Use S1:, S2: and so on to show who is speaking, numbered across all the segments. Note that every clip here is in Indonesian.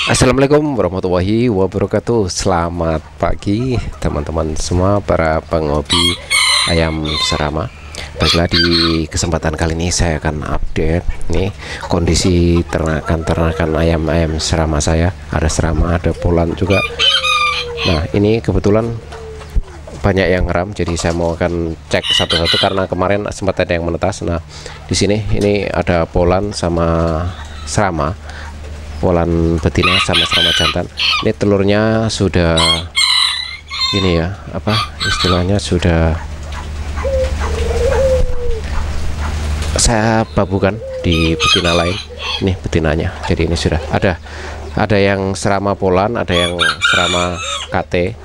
S1: Assalamualaikum warahmatullahi wabarakatuh. Selamat pagi teman-teman semua para penghobi ayam serama. Baiklah, di kesempatan kali ini saya akan update nih kondisi ternakan ayam serama saya. Ada serama, ada polan juga. Nah, ini kebetulan banyak yang ngeram, jadi saya mau akan cek satu-satu karena kemarin sempat ada yang menetas. Nah, di sini ini ada polan sama serama. Polan betina sama serama jantan. Ini telurnya sudah ini ya, apa istilahnya, sudah saya babukan di betina lain. Ini betinanya, jadi ini sudah ada yang serama polan, ada yang serama KT.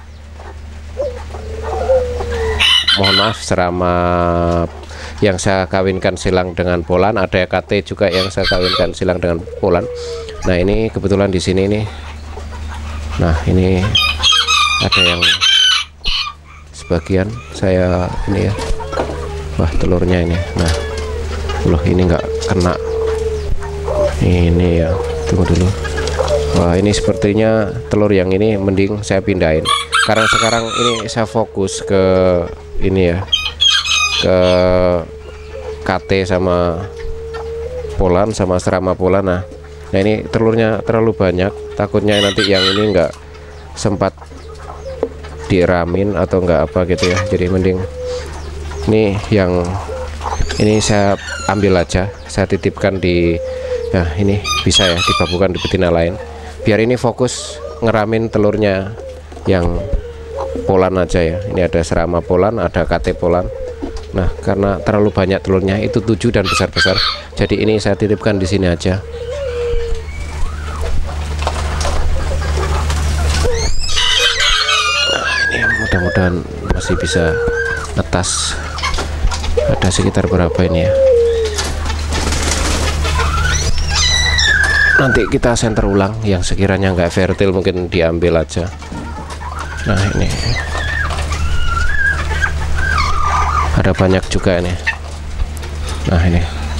S1: Mohon maaf, serama yang saya kawinkan silang dengan polan, ada KT juga yang saya kawinkan silang dengan polan. Nah, ini kebetulan di sini nih. Nah, ini ada yang sebagian saya ini ya. Wah, telurnya ini. Nah, loh, ini nggak kena. Ini ya, tunggu dulu. Wah, ini sepertinya telur yang ini mending saya pindahin. Karena sekarang ini saya fokus ke ini ya, ke KT sama polan sama serama polan. Nah, ini telurnya terlalu banyak, takutnya nanti yang ini nggak sempat diramin atau nggak apa gitu ya. Jadi mending nih yang ini saya ambil aja, saya titipkan di, nah ini bisa ya dibabukan di betina lain, biar ini fokus ngeramin telurnya yang polan aja ya. Ini ada serama polan, ada KT polan. Nah, karena terlalu banyak telurnya, itu 7 dan besar-besar, jadi ini saya titipkan di sini aja. Mudah-mudahan masih bisa netas. Ada sekitar berapa ini ya, nanti kita senter ulang. Yang sekiranya nggak fertil mungkin diambil aja. Nah, ini ada banyak juga ini. Nah, ini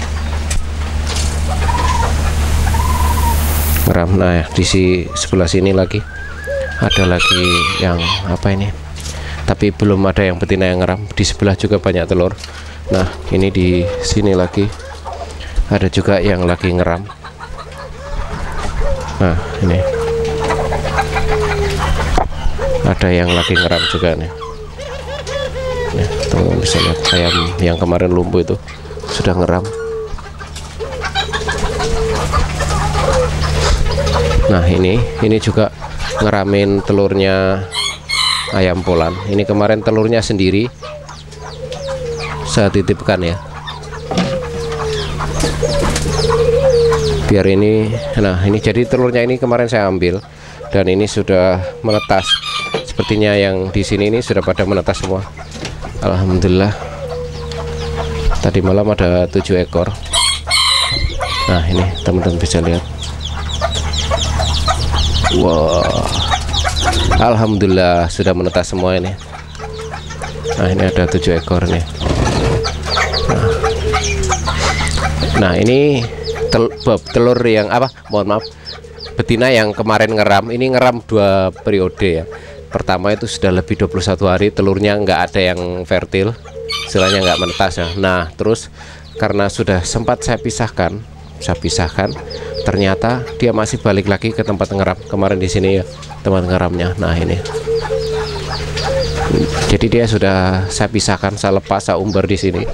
S1: ngeram. Nah, di sebelah sini lagi ada lagi yang apa ini, tapi belum ada yang betina yang ngeram. Di sebelah juga banyak telur. Nah, ini di sini lagi ada juga yang lagi ngeram. Nah, ini ada yang lagi ngeram juga nih. Nah, tuh bisa lihat ayam yang kemarin lumpuh itu sudah ngeram. Nah, ini juga ngeramin telurnya ayam polan. Ini kemarin telurnya sendiri saya titipkan ya, biar ini. Nah, ini jadi telurnya ini kemarin saya ambil dan ini sudah menetas. Sepertinya yang di sini ini sudah pada menetas semua. Alhamdulillah. Tadi malam ada 7 ekor. Nah, ini teman-teman bisa lihat. Wow, alhamdulillah sudah menetas semua ini. Nah, ini ada 7 ekor nih. Nah, ini telur yang apa, mohon maaf, betina yang kemarin ngeram. Ini ngeram 2 periode ya. Pertama itu sudah lebih 21 hari, telurnya nggak ada yang fertil, istilahnya nggak menetas ya. Nah, terus karena sudah sempat saya pisahkan, ternyata dia masih balik lagi ke tempat ngeram kemarin di sini ya, tempat ngeramnya. Nah, ini jadi dia sudah saya pisahkan, saya lepas, saya umbar di sini,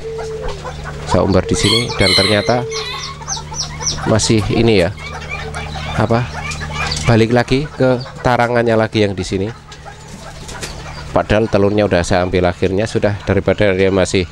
S1: dan ternyata masih ini ya, apa, balik lagi ke tarangannya lagi yang di sini. Padahal telurnya udah saya ambil akhirnya, sudah, daripada dia masih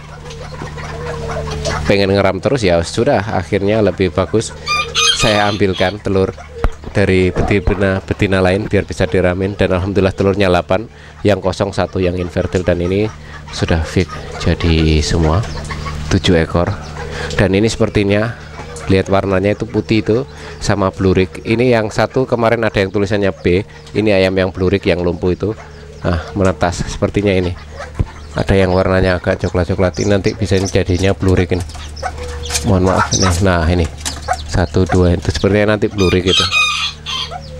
S1: pengen ngeram terus, ya sudah, akhirnya lebih bagus saya ambilkan telur dari betina lain biar bisa diramin. Dan alhamdulillah telurnya 8, yang kosong 1 yang infertil, dan ini sudah fit jadi semua 7 ekor. Dan ini sepertinya, lihat warnanya itu putih itu sama blurik. Ini yang satu kemarin ada yang tulisannya B, ini ayam yang blurik yang lumpuh itu. Nah, menetas sepertinya ini. Ada yang warnanya agak coklat-coklat, ini nanti bisa jadinya blurik ini. Mohon maaf ini. Nah, ini 1 2 itu sepertinya nanti blurik gitu.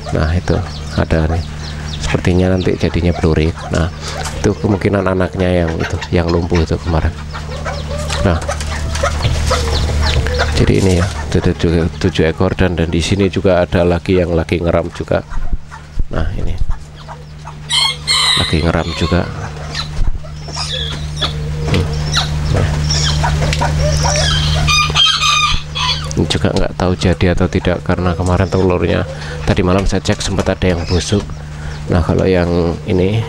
S1: Nah itu ada nih, sepertinya nanti jadinya blurik. Nah itu kemungkinan anaknya yang itu, yang lumpuh itu kemarin. Nah jadi ini ya, 7 ekor, dan di sini juga ada lagi yang lagi ngeram juga. Nah ini lagi ngeram juga. Ini juga nggak tahu jadi atau tidak, karena kemarin telurnya tadi malam saya cek sempat ada yang busuk. Nah kalau yang ini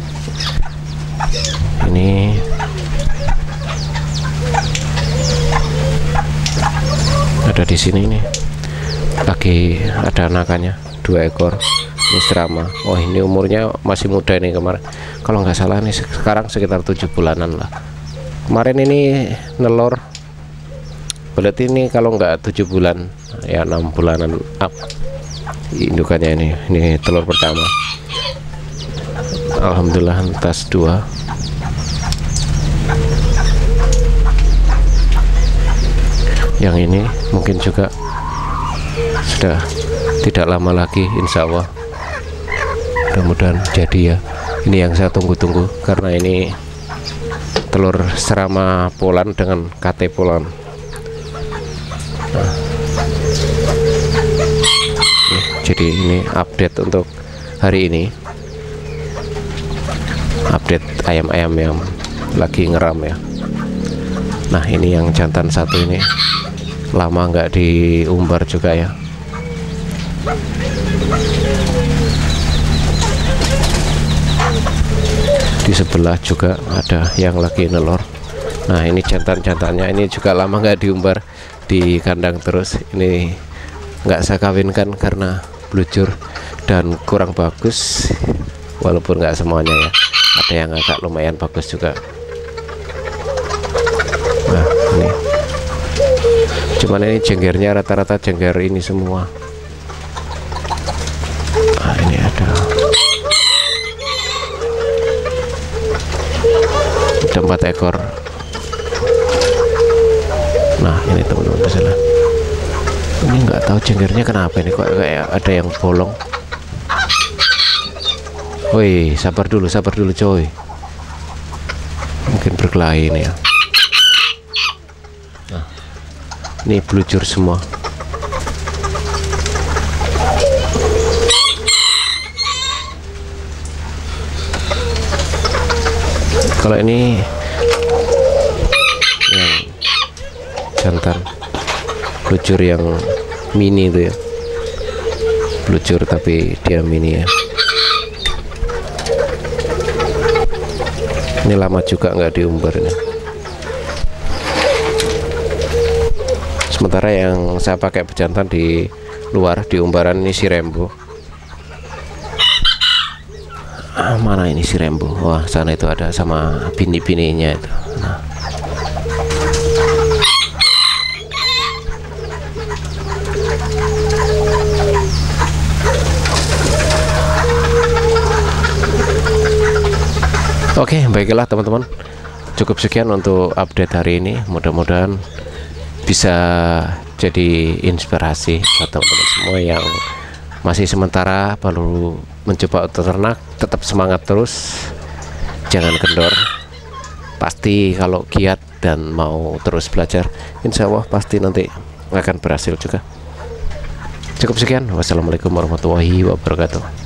S1: ada di sini nih, lagi ada anakannya 2 ekor. Ini serama. Oh ini umurnya masih muda ini, kemarin kalau nggak salah nih sekarang sekitar 7 bulanan lah. Kemarin ini nelor, berarti ini kalau nggak 7 bulan ya 6 bulanan up indukannya. Ini telur pertama, alhamdulillah entas 2. Yang ini mungkin juga sudah tidak lama lagi, insya Allah mudah-mudahan jadi ya. Ini yang saya tunggu-tunggu, karena ini telur serama Polan dengan KT Polan. Nah, jadi ini update untuk hari ini, update ayam-ayam yang lagi ngeram ya. Nah ini yang jantan satu ini lama nggak diumbar juga ya. Di sebelah juga ada yang lagi nelor. Nah ini jantan-jantannya ini juga lama nggak diumbar di kandang terus. Ini nggak saya kawinkan karena blucur dan kurang bagus, walaupun nggak semuanya ya, ada yang agak lumayan bagus juga. Nah ini cuman ini jenggernya rata-rata jengger ini semua. Nah ini ada 4 ekor. Nah ini teman-teman bisa lihat, ini nggak tahu jenggernya kenapa ini kok kayak ada yang bolong. Woi sabar dulu coy, mungkin berkelahi ini ya. Nah ini blucur semua. Kalau ini yang jantan blucur yang mini itu ya, blucur tapi dia mini ya. Ini lama juga nggak diumbar ini. Sementara yang saya pakai bejantan di luar di umbaran ini si Rembo. Mana ini si Rembo? Wah sana itu ada sama bini-bininya itu. Nah. Oke, baiklah teman-teman, cukup sekian untuk update hari ini. Mudah-mudahan bisa jadi inspirasi buat teman-teman semua yang masih sementara baru mencoba untuk ternak. Tetap semangat terus, jangan kendor. Pasti kalau giat dan mau terus belajar, insya Allah pasti nanti akan berhasil juga. Cukup sekian, wassalamualaikum warahmatullahi wabarakatuh.